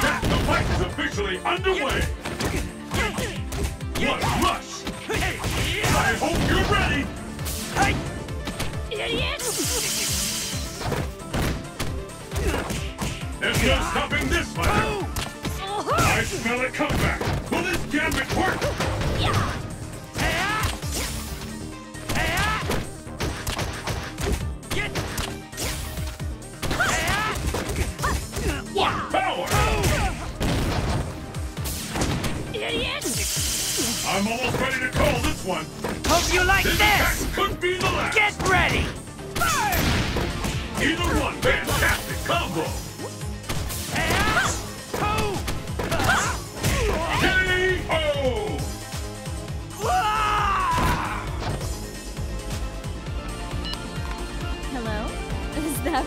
The fight is officially underway! What a rush! I hope you're ready! There's no stopping this fighter! I smell a comeback! Will this gambit work? What power! I'm almost ready to call this one! Hope you like This this! attack could be the last! Get ready! Either one, fantastic combo!